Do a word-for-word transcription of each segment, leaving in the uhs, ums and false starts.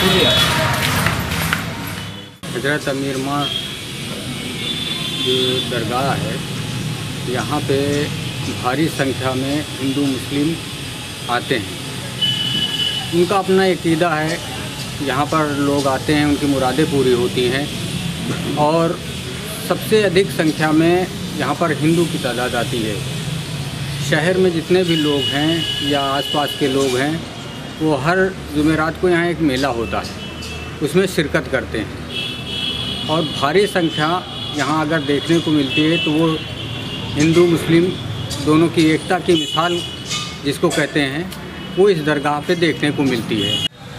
हजरत अमीर माँ जो दरगाह है, यहाँ पे भारी संख्या में हिंदू मुस्लिम आते हैं। उनका अपना अक़ीदा है, यहाँ पर लोग आते हैं, उनकी मुरादें पूरी होती हैं और सबसे अधिक संख्या में यहाँ पर हिंदू की तादाद आती है। शहर में जितने भी लोग हैं या आसपास के लोग हैं, वो हर जुमेरात को यहाँ एक मेला होता है, उसमें शिरकत करते हैं और भारी संख्या यहाँ अगर देखने को मिलती है तो वो हिंदू मुस्लिम दोनों की एकता की मिसाल जिसको कहते हैं, वो इस दरगाह पे देखने को मिलती है।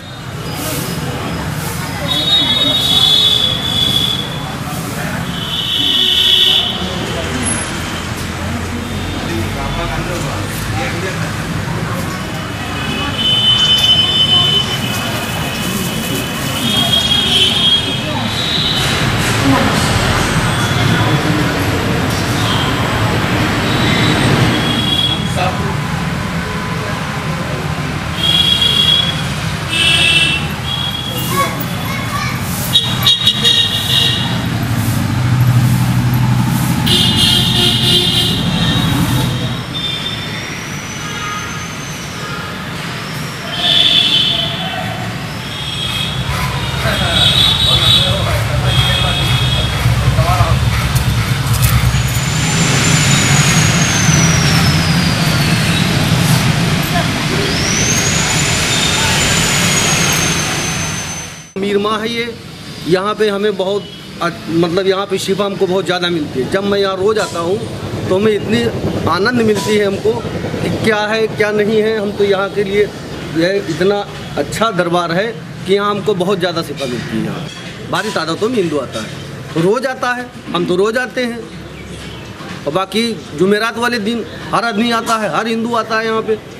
अमीर माँ है ये, यहाँ पे हमें बहुत मतलब यहाँ पे शिफा हमको बहुत ज़्यादा मिलती है। जब मैं यहाँ रोज़ आता हूँ तो हमें इतनी आनंद मिलती है हमको कि क्या है क्या नहीं है। हम तो यहाँ के लिए यह इतना अच्छा दरबार है कि यहाँ हमको बहुत ज़्यादा शिफा मिलती है। यहाँ भारी तादादों में हिंदू आता है, रोज़ आता है, हम तो रोज़ आते हैं। और बाकी जुमेरात वाले दिन हर आदमी आता है, हर हिंदू आता है यहाँ पर।